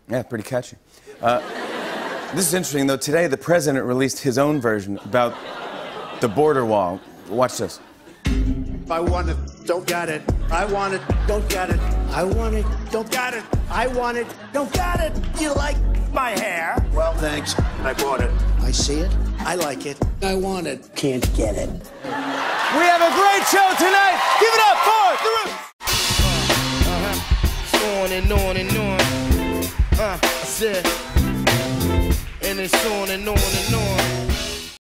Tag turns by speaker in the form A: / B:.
A: Yeah, pretty catchy. This is interesting, though. Today, the president released his own version about the border wall. Watch this.
B: I want it, don't got it. I want it, don't got it. I want it, don't got it. I want it, don't got it. You like my hair? Well, thanks. I bought it. I see it. I like it. I want it. Can't get it.
A: We have a great show tonight. Give it up for the Roots.
C: On and on and on. I said, and it's on and on and on.